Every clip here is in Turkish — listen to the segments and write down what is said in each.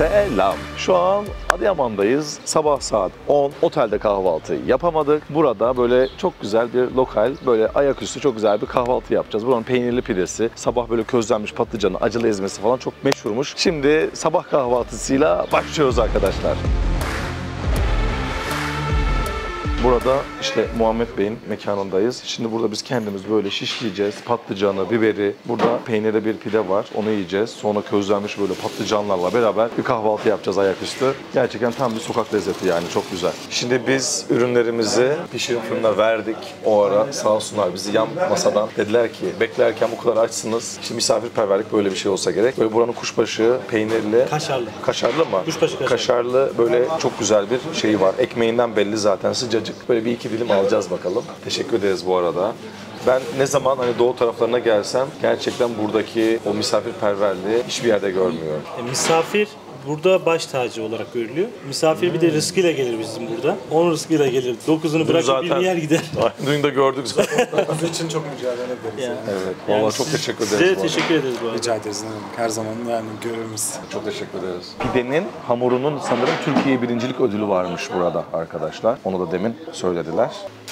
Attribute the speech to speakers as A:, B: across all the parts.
A: Selam. Şu an Adıyaman'dayız. Sabah saat 10. Otelde kahvaltı yapamadık. Burada böyle çok güzel bir lokal, böyle ayaküstü çok güzel bir kahvaltı yapacağız. Buranın peynirli pidesi, sabah böyle közlenmiş patlıcanı, acılı ezmesi falan çok meşhurmuş. Şimdi sabah kahvaltısıyla başlıyoruz arkadaşlar. Burada işte Muhammed Bey'in mekanındayız. Şimdi burada biz kendimiz böyle şişleyeceğiz. Patlıcanı, biberi. Burada peynirli bir pide var. Onu yiyeceğiz. Sonra közlenmiş böyle patlıcanlarla beraber bir kahvaltı yapacağız ayaküstü. Gerçekten tam bir sokak lezzeti yani, çok güzel. Şimdi biz ürünlerimizi pişirim fırına verdik. O ara sağ olsunlar bizi yan masadan dediler ki beklerken bu kadar açsınız. Şimdi misafirperverlik böyle bir şey olsa gerek. Böyle buranın kuşbaşı peynirli.
B: Kaşarlı.
A: Kaşarlı mı?
B: Kuşbaşı kaşarlı.
A: Kaşarlı böyle çok güzel bir şeyi var. Ekmeğinden belli zaten, sıcacık. Böyle bir iki dilim alacağız bakalım. Teşekkür ederiz bu arada. Ben ne zaman hani doğu taraflarına gelsem gerçekten buradaki o misafirperverliği hiçbir yerde görmüyorum.
B: Misafir burada baş tacı olarak görülüyor. Misafir bir de rızkıyla gelir bizim burada. 10 rızkıyla gelir. 9'unu bırakıp bir yer gider.
A: Dün de gördük zaten.
C: Bizim için çok mücadele ederiz.
B: Yani.
A: Evet. Vallahi
B: Yani
A: çok teşekkür ederiz.
B: Size de
A: bu arada.
B: teşekkür ederiz bu arada.
C: Rica ederiz. Her zaman yani görevimiz.
A: Çok teşekkür ederiz. Pidenin hamurunun sanırım Türkiye birincilik ödülü varmış burada arkadaşlar. Onu da demin söylediler.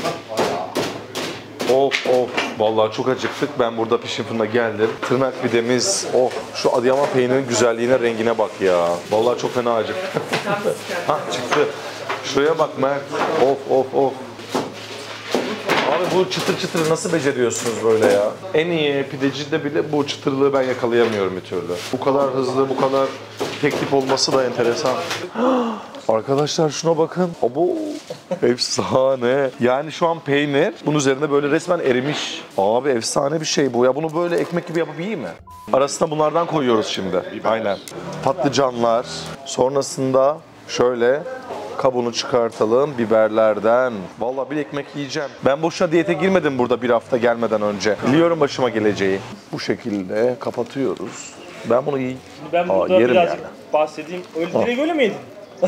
A: Of of. Vallahi çok acıktık. Ben burada pişim fırına geldim. Tırnak pidemiz. Oh, şu Adıyaman peynirinin güzelliğine, rengine bak ya. Vallahi çok fena acıktım. Hah, çıktı. Şuraya bak Mert. Of of of. Abi bu çıtır çıtır nasıl beceriyorsunuz böyle ya? En iyi pidecide bile bu çıtırlığı ben yakalayamıyorum bir türlü. Bu kadar hızlı, bu kadar tek tip olması da enteresan. Arkadaşlar şuna bakın. Abo, efsane. Yani şu an peynir bunun üzerinde böyle resmen erimiş. Abi efsane bir şey bu ya. Bunu böyle ekmek gibi yapıp yiyeyim mi? Arasına bunlardan koyuyoruz şimdi. Aynen. Patlıcanlar. Sonrasında şöyle kabuğunu çıkartalım biberlerden. Vallahi bir ekmek yiyeceğim. Ben boşuna diyete girmedim burada bir hafta gelmeden önce. Biliyorum başıma geleceği. Bu şekilde kapatıyoruz. Ben bunu yiyeyim.
B: Ben burada
A: yerim
B: birazcık
A: yani.
B: bahsedeyim. Öyle direkt öyle mi yedin?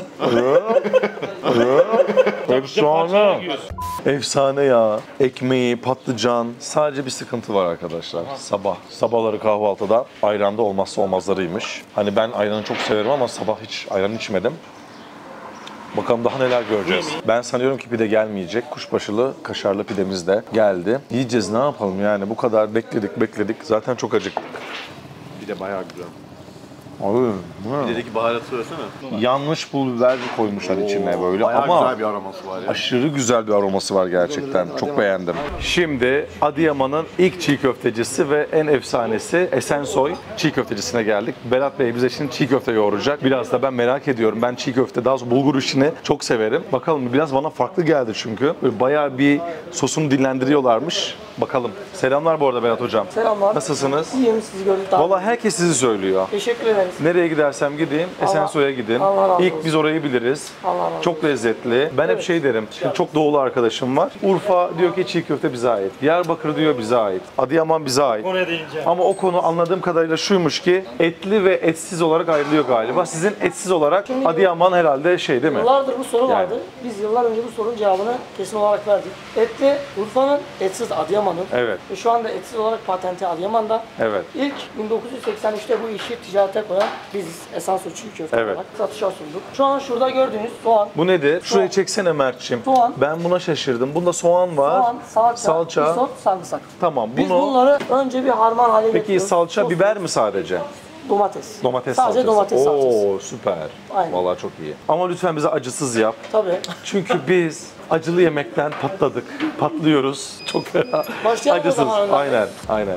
A: Efsane. Efsane ya. Ekmeği, patlıcan. Sadece bir sıkıntı var arkadaşlar. Sabah. Sabahları kahvaltıda ayranda olmazsa olmazlarıymış. Hani ben ayranı çok severim ama sabah hiç ayran içmedim. Bakalım daha neler göreceğiz. Ben sanıyorum ki pide gelmeyecek. Kuşbaşılı, kaşarlı pidemiz de geldi. Yiyeceğiz, ne yapalım yani, bu kadar bekledik. Zaten çok acıktık.
D: Bir de bayağı güzel.
A: Abi,
D: Pidedeki baharatı söylesene.
A: yanmış pul biber koymuşlar içine böyle
D: Bayağı
A: ama
D: güzel bir aroması var ya.
A: aşırı güzel bir aroması var gerçekten. Çok beğendim. Şimdi Adıyaman'ın ilk çiğ köftecisi ve en efsanesi Esensoy çiğ köftecisine geldik. Berat Bey bize şimdi çiğ köfte yoğuracak. Biraz da ben merak ediyorum. Ben çiğ köfte, daha doğrusu bulgur işini çok severim. Bakalım, biraz bana farklı geldi çünkü. Böyle bayağı bir sosunu dinlendiriyorlarmış. Bakalım. Selamlar bu arada Berat Hocam.
E: Selamlar.
A: Nasılsınız?
E: İyiyim, sizi gördük daha.
A: Vallahi herkes sizi söylüyor.
E: Teşekkür ederiz.
A: Nereye gidersem gideyim, Esensoy'a gidin.
E: Allah razı
A: İlk
E: olsun.
A: biz orayı biliriz.
E: Allah razı olsun.
A: Çok lezzetli. Ben hep şey derim, şimdi çok doğulu arkadaşım var. Urfa diyor ki çiğ köfte bize ait. Diyarbakır diyor bize ait. Adıyaman bize ait.
B: Oraya değince.
A: Ama o konu anladığım kadarıyla şuymuş ki etli ve etsiz olarak ayrılıyor galiba. Sizin etsiz olarak Adıyaman herhalde şey değil mi?
E: Yıllardır bu soru
A: Yani.
E: vardı. Biz yıllar önce bu sorunun cevabını kesin olarak verdik. Etli Urfa'nın, etsiz Adıyaman'ın.
A: Evet.
E: Ve şu anda etsiz olarak patenti Adıyaman'da.
A: Evet.
E: İlk 1983'te bu işi ticarete koyan biziz. Esensoy çiğ köfte
A: Evet.
E: olarak satışa sunduk. Şu an şurada gördüğünüz soğan,
A: Bu nedir? Şuraya çeksene Mert'ciğim.
E: Soğan.
A: Ben buna şaşırdım. Bunda soğan var.
E: soğan, salça, isot, sarımsak.
A: Tamam.
E: Biz
A: Bunu...
E: bunları önce bir harman haline
A: Peki
E: getiriyoruz.
A: salça,
E: Sos,
A: biber mi sadece?
E: Domates.
A: Domates
E: Sadece
A: salçası.
E: domates salçası.
A: Oo, süper.
E: Aynen.
A: Vallahi çok iyi. Ama lütfen bize acısız yap.
E: Tabii.
A: Çünkü biz acılı yemekten patladık. Patlıyoruz. Çok fena.
E: Başlayalım o
A: Acısız.
E: zaman önden.
A: Aynen.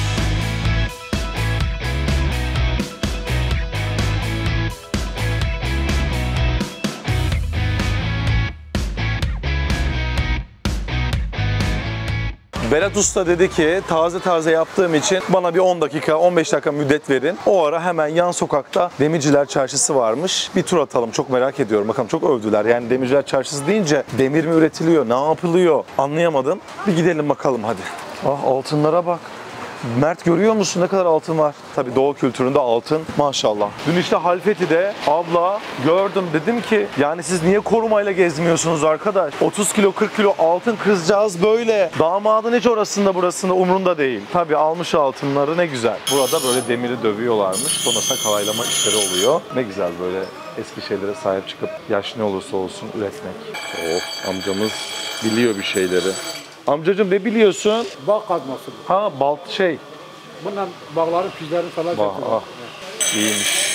A: Berat Usta dedi ki taze yaptığım için bana bir 10 dakika 15 dakika müddet verin. O ara hemen yan sokakta Demirciler Çarşısı varmış. Bir tur atalım, çok merak ediyorum. Bakalım, çok övdüler. Yani Demirciler Çarşısı deyince demir mi üretiliyor, ne yapılıyor anlayamadım. Bir gidelim bakalım hadi. Ah, altınlara bak. Mert görüyor musun ne kadar altın var? Tabii Doğu kültüründe altın maşallah. Dün işte Halfeti'de abla gördüm, dedim ki yani siz niye korumayla gezmiyorsunuz arkadaş? 30 kilo 40 kilo altın kızcağız böyle. Damadın hiç orasında burasında umrunda değil. Tabii almış altınları, ne güzel. Burada böyle demiri dövüyorlarmış. Sonrasında kalaylama işleri oluyor. Ne güzel böyle eski şeylere sahip çıkıp yaş ne olursa olsun üretmek. Oh, amcamız biliyor bir şeyleri. Amcacığım ne biliyorsun?
F: Bağ kazması bu.
A: Ha, şey.
F: Bundan bağların pizlerini falan
A: Bah,
F: yapıyorlar.
A: ah, iyiymiş.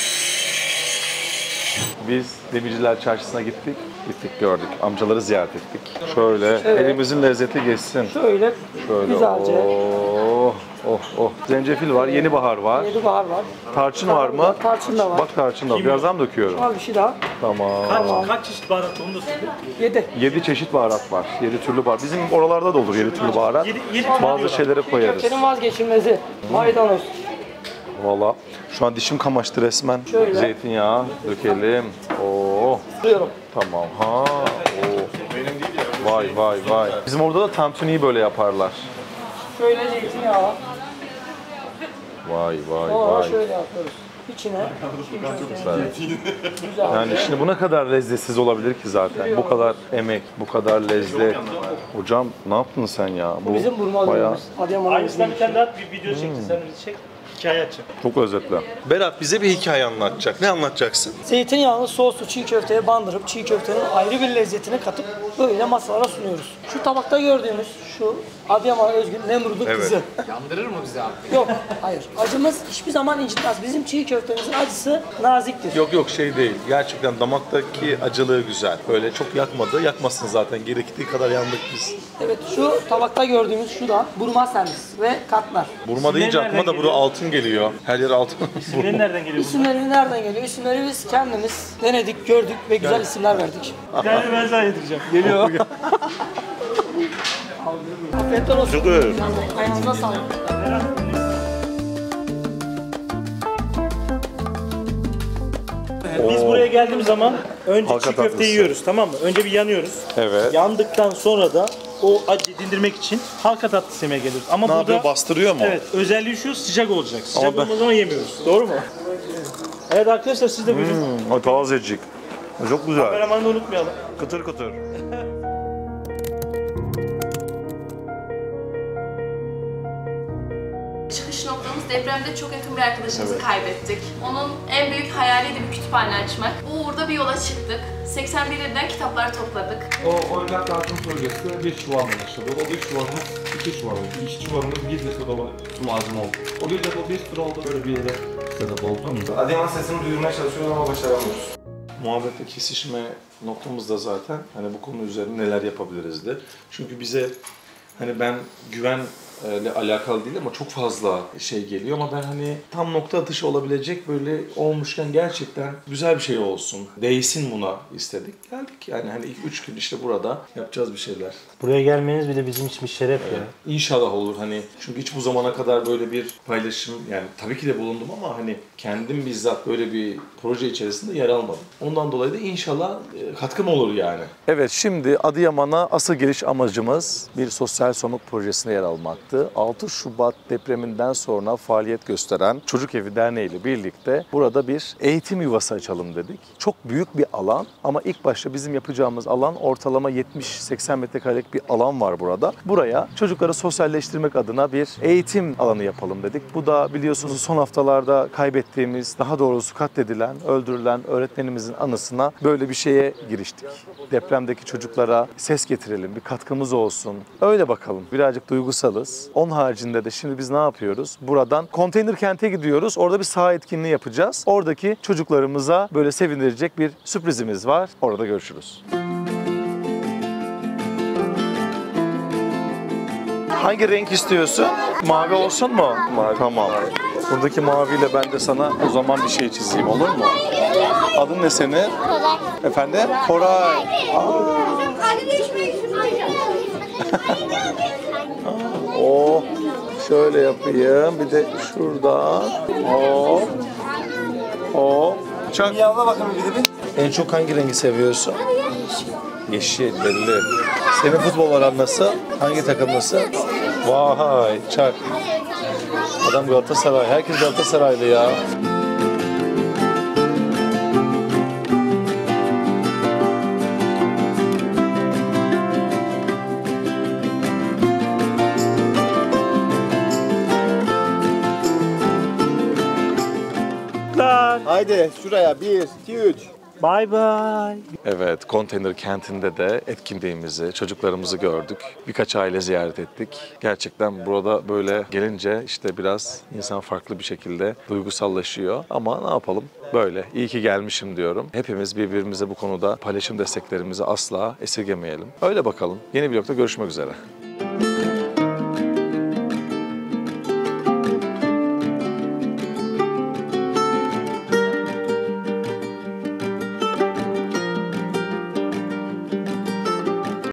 A: Biz Demirciler Çarşısı'na gittik gördük. Amcaları ziyaret ettik. Şöyle elimizin lezzeti geçsin.
E: Şöyle güzelce.
A: Oh. Zencefil var, yeni bahar var.
E: Yedi bahar var.
A: Tarçın var mı?
E: Tarçın da var.
A: Bak tarçın da var. Birazdan döküyorum.
E: Al bir şey daha.
A: Tamam.
B: Kaç çeşit baharat onu da söyle.
E: 7.
A: 7 çeşit baharat var. 7 türlü baharat. Bizim oralarda da olur 7 türlü baharat. Bazı şeylere koyarız.
E: Köftenin vazgeçilmezi. Maydanoz.
A: Valla şu an dişim kamaştı resmen.
E: Şöyle.
A: Zeytinyağı dökelim. Oo.
E: Sürüyorum.
A: Tamam. Ha. Oo. Vay. Bizim orada da tantuniyi böyle yaparlar.
E: Şöyle zeytinyağı.
A: Vay.
E: Sonra şöyle yapıyoruz. İçine. Güzel.
A: Yani şimdi bu ne kadar lezzetsiz olabilir ki zaten? Bu kadar emek, bu kadar lezzet. Hocam ne yaptın sen ya?
E: Bu bizim burma dönümümüz. Adıyaman'ın
B: Aynısından bir tane daha bir video çekti. Sen bizi çek. Hikaye açacak.
A: Çok özetle. Berat bize bir hikaye anlatacak. Ne anlatacaksın?
E: Zeytinyağlı soslu çiğ köfteye bandırıp çiğ köftenin ayrı bir lezzetini katıp böyle masalara sunuyoruz. Şu tabakta gördüğümüz şu Adıyaman'a özgün Nemrut'un kızı.
C: Yandırır mı bizi abi?
E: Yok, hayır. Acımız hiçbir zaman incitmez. Bizim çiğ köftemizin acısı naziktir.
A: Yok şey değil. Gerçekten damaktaki acılığı güzel. Böyle çok yakmadı. Yakmasın zaten. Gerektiği kadar yandık biz.
E: Evet, şu tabakta gördüğümüz şu da burma servis ve katmer.
A: Burma deyince aklıma da
B: nereden
A: burada altın geliyor. Her yer altın.
B: İsimleri nereden geliyor?
E: İsimleri nereden geliyor? İsimleri biz kendimiz denedik, gördük ve güzel isimler verdik.
B: Yani ben sana yedireceğim. Geliyor.
E: Afiyet olsun.
A: Çok iyi.
E: Ayağınıza sağlık.
B: Biz buraya geldiğimiz zaman önce
A: Halka
B: çiğ köfteyi
A: tatlısı.
B: yiyoruz, tamam mı? Önce bir yanıyoruz.
A: Evet.
B: Yandıktan sonra da o acıyı dindirmek için halka tatlısı yemeye geliyoruz. Ama
A: Ne
B: burada
A: yapıyor? Bastırıyor mu?
B: evet, özelliği şu, sıcak olacak. Sıcak
A: Ama ben-
B: olmadığı zaman yemiyoruz. Doğru mu? Evet arkadaşlar, siz de buyurun.
A: O tazecik. Çok güzel.
B: Kameramanı da unutmayalım.
A: Kıtır kıtır.
G: Çıkış noktamız depremde çok yakın bir arkadaşımızı kaybettik. Onun en büyük hayaliydi bir kütüphane açmak. Bu uğurda bir yola çıktık. 81 ilden kitaplar topladık.
H: O oyuncak dağıtım projesi bir çuval başladı. O bir çuvalımız iki çuval oldu. İki çuvalımız bir litre dolu su malzeme oldu. O bir depo bir sürü oldu. Böyle bir yere sebep oldu.
C: Adıyaman sesini duyurmaya çalışıyoruz ama başaramıyoruz.
A: Muhabbette kesişme noktamız da zaten hani bu konu üzerine neler yapabilirizdi. Çünkü bize hani ben güvenle alakalı değil ama çok fazla şey geliyor ama ben hani tam nokta atışı olabilecek böyle olmuşken gerçekten güzel bir şey olsun. Değsin buna istedik. Geldik yani hani ilk 3 gün işte burada yapacağız bir şeyler.
B: Buraya gelmeniz bile bizim için bir şeref ya.
A: İnşallah olur hani çünkü hiç bu zamana kadar böyle bir paylaşım yani tabii ki de bulundum ama hani kendim bizzat böyle bir proje içerisinde yer almadım. Ondan dolayı da inşallah katkım olur yani. Evet şimdi Adıyaman'a asıl geliş amacımız bir sosyal sorumluluk projesine yer almaktı. 6 Şubat depreminden sonra faaliyet gösteren Çocuk Evi Derneği ile birlikte burada bir eğitim yuvası açalım dedik. Çok büyük bir alan ama ilk başta bizim yapacağımız alan ortalama 70-80 metrekarelik bir alan var burada. Buraya çocukları sosyalleştirmek adına bir eğitim alanı yapalım dedik. Bu da biliyorsunuz son haftalarda kaybettiğimiz, daha doğrusu katledilen, öldürülen öğretmenimizin anısına böyle bir şeye giriştik. Depremdeki çocuklara ses getirelim, bir katkımız olsun. Öyle bakalım. Birazcık duygusalız. Onun haricinde de şimdi biz ne yapıyoruz? Buradan konteyner kente gidiyoruz. Orada bir saha etkinliği yapacağız. Oradaki çocuklarımıza böyle sevindirecek bir sürprizimiz var. Orada görüşürüz. Hangi renk istiyorsun? Mavi olsun mu? Mavi. Tamam. Buradaki maviyle ben de sana o zaman bir şey çizeyim, olur mu? Adın ne senin? Koray. Efendim? Koray. Oh, şöyle yapayım. Bir de şuradan. Oh. Oh. Çak.
C: Yavla bakalım bir de bir.
A: En çok hangi rengi seviyorsun? Yeşil. Yeşil belli. Senin futbol aran nasıl? Hangi takımlısın? Vay çak. Adam Galatasaray. Herkes Galatasaraylı ya.
D: Haydi şuraya 1, 2, 3.
B: Bye bye.
A: Evet, Konteyner Kenti'nde de etkinliğimizi, çocuklarımızı gördük. Birkaç aile ziyaret ettik. Gerçekten burada böyle gelince işte biraz insan farklı bir şekilde duygusallaşıyor. Ama ne yapalım? Böyle. İyi ki gelmişim diyorum. Hepimiz birbirimize bu konuda paylaşım desteklerimizi asla esirgemeyelim. Öyle bakalım. Yeni vlogda görüşmek üzere.